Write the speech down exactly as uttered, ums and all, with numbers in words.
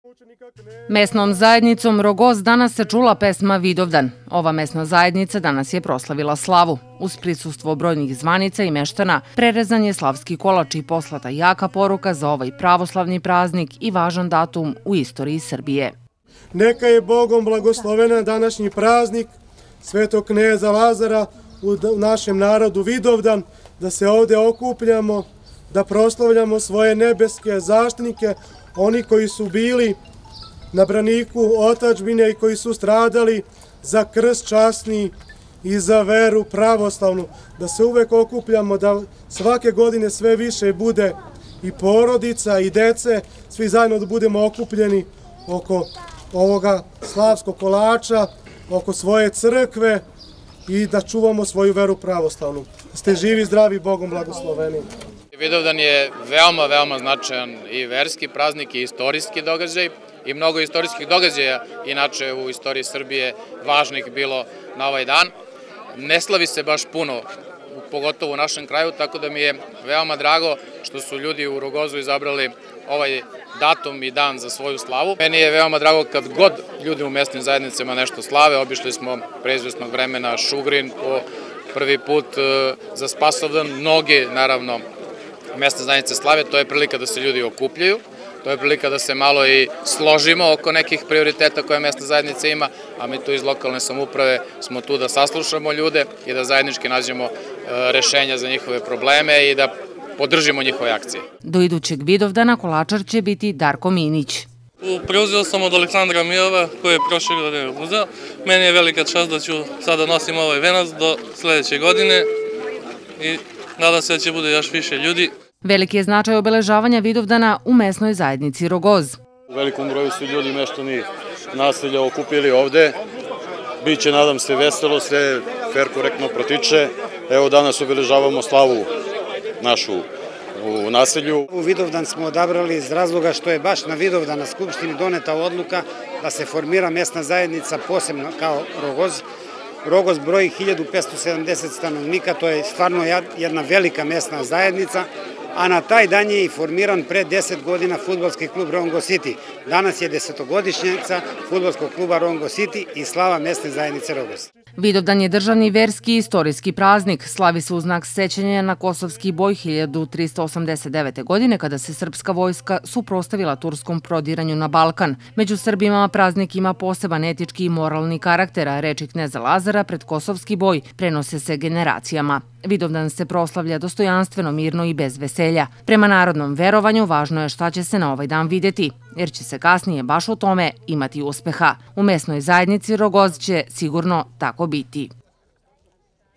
Mesnom zajednicom Rogoz danas se čula pesma Vidovdan. Ova mesna zajednica danas je proslavila slavu. Uz prisustvo brojnih zvanica i meštana prerezan je slavski kolač i poslata jaka poruka za ovaj pravoslavni praznik i važan datum u istoriji Srbije. Neka je Bogom blagoslovena današnji praznik Svetog kneza Lazara u našem narodu Vidovdan, da se ovdje okupljamo, da proslavljamo svoje nebeske zaštitnike, oni koji su bili na braniku otadžbine i koji su stradali za krst časni i za veru pravoslavnu, da se uvek okupljamo, da svake godine sve više bude i porodica i dece, svi zajedno da budemo okupljeni oko ovoga slavskog kolača, oko svoje crkve i da čuvamo svoju veru pravoslavnu. Ste živi, zdravi, Bogom blagosloveni. Vidovdan je veoma, veoma značajan i verski praznik i istorijski događaj i mnogo istorijskih događaja inače u istoriji Srbije važnih bilo na ovaj dan. Ne slavi se baš puno, pogotovo u našem kraju, tako da mi je veoma drago što su ljudi u Rogozu izabrali ovaj datum i dan za svoju slavu. Meni je veoma drago kad god ljudi u mesnim zajednicama nešto slave. Obišli smo pre izvesnog vremena Šugrin po prvi put za Spasovdan. Mnogi, naravno, mesne zajednice slave, to je prilika da se ljudi okupljaju, to je prilika da se malo i složimo oko nekih prioriteta koje mesna zajednica ima, a mi tu iz lokalne samouprave smo tu da saslušamo ljude i da zajednički nađemo rešenja za njihove probleme i da podržimo njihove akcije. Do idućeg Vidovdana kolačar će biti Darko Minić. Preuzeo sam od Aleksandra Mijova koji je prošle godine uzeo. Meni je velika čast da ću sada nosim ovaj venac do sledeće godine i nadam se da će bude još više ljudi. Veliki je značaj obeležavanja Vidovdana u mesnoj zajednici Rogoz. U velikom broju su ljudi meštani naselja okupili ovde. Biće, nadam se, veselo, sve fer korektno protiče. Evo danas obeležavamo slavu našu u naselju. U Vidovdan smo odabrali iz razloga što je baš na Vidovdan na Skupštini doneta odluka da se formira mesna zajednica posebno kao Rogoz. Rogoz broji hiljadu petsto sedamdeset stanovnika, to je stvarno jedna velika mesna zajednica, a na taj dan je i formiran pre deset godina fudbalski klub Rongo City. Danas je desetogodišnjica fudbalskog kluba Rongo City i slava mesne zajednice Rogoz. Vidovdan je državni verski i istorijski praznik. Slavi se u znak sećanja na kosovski boj hiljadu trista osamdeset devete. godine kada se srpska vojska suprotstavila turskom prodiranju na Balkan. Među Srbima praznik ima poseban etički i moralni karakter, a reči kneza Lazara pred kosovski boj prenose se generacijama. Vidovdan se proslavlja dostojanstveno, mirno i bez veselja. Prema narodnom verovanju važno je šta će se na ovaj dan videti, jer će se kasnije baš u tome imati uspeha. U mesnoj zajednici Rogoz će sigurno tako biti.